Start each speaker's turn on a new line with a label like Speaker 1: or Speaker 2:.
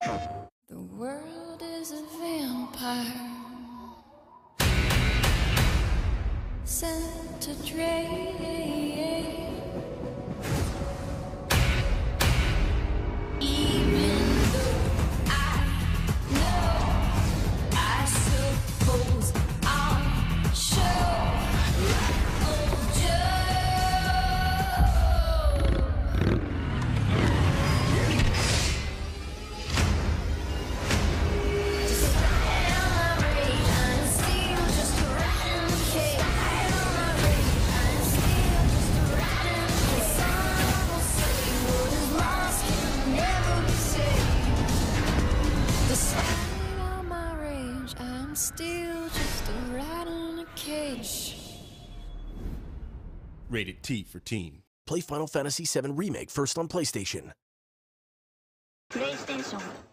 Speaker 1: The world is a vampire sent to drain. Even though I know, I suppose I'll show old I'm still just a rat in a cage.
Speaker 2: Rated T for teen.
Speaker 3: Play Final Fantasy VII Remake first on PlayStation.
Speaker 4: PlayStation